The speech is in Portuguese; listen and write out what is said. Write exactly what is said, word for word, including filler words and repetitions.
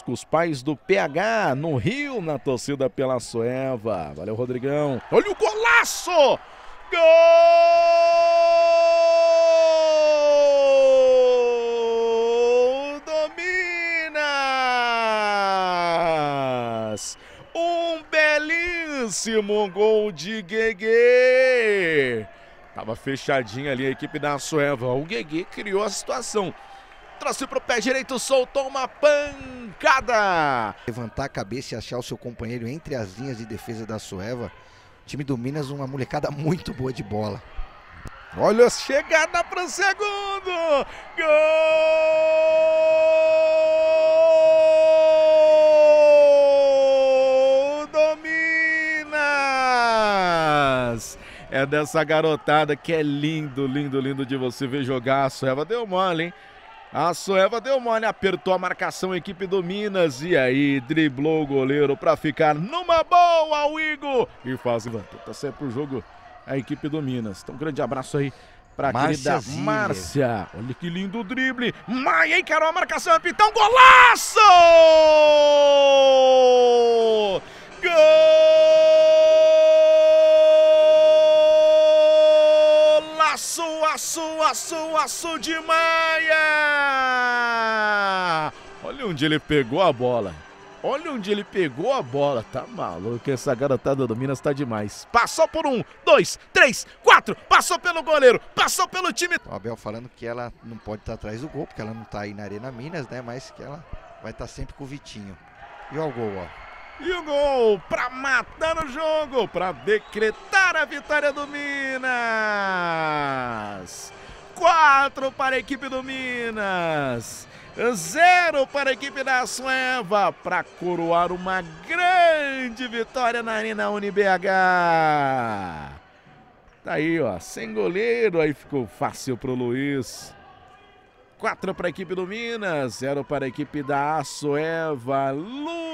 conosco os pais do P H no Rio, na torcida pela Soeva. Valeu, Rodrigão. Olha o golaço! Gol do Minas! Um belíssimo gol de Guegue. Tava fechadinha ali a equipe da Soeva. O Guegue criou a situação. Trouxe pro pé direito, soltou uma pancada. Levantar a cabeça e achar o seu companheiro entre as linhas de defesa da Soeva. O time do Minas, uma molecada muito boa de bola. Olha a chegada pro segundo. Gol do Minas. É dessa garotada que é lindo, lindo, lindo de você ver jogar. A Soeva deu mole, hein? A Soeva deu mole, apertou a marcação, a equipe do Minas. E aí, driblou o goleiro para ficar numa boa, o Igor. E faz, levantou, tá certo pro jogo a equipe do Minas. Então, um grande abraço aí pra querida Márcia. Olha que lindo o drible. Maia encarou a marcação, então golaço! Aço, aço, aço de Maia! Olha onde ele pegou a bola. Olha onde ele pegou a bola. Tá maluco, essa garotada do Minas tá demais. Passou por um, dois, três, quatro. Passou pelo goleiro, passou pelo time. O Abel falando que ela não pode estar atrás do gol, porque ela não tá aí na Arena Minas, né? Mas que ela vai estar sempre com o Vitinho. E olha o gol, ó. E o gol para matar o jogo, para decretar a vitória do Minas. Quatro para a equipe do Minas, zero para a equipe da Soeva, para coroar uma grande vitória na Arena Uni-B H. Tá aí, ó, sem goleiro, aí ficou fácil pro Luiz. Quatro para a equipe do Minas, zero para a equipe da Soeva. Lu